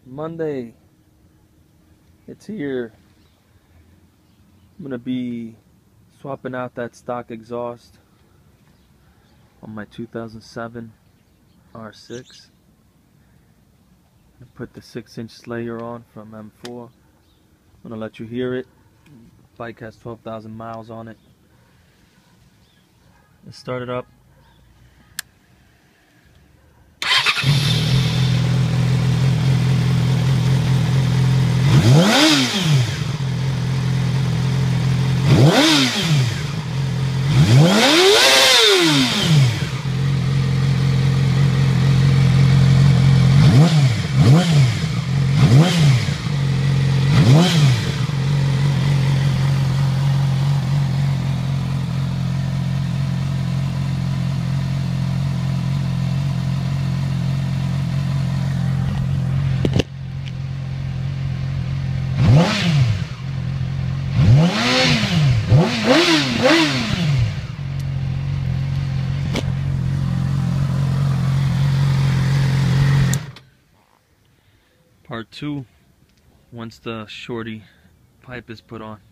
Monday, it's here. I'm gonna be swapping out that stock exhaust on my 2007 R6. I put the 6-inch Slayer on from M4. I'm gonna let you hear it. Bike has 12,000 miles on it. Let's start it up. Part 2, once the shorty pipe is put on.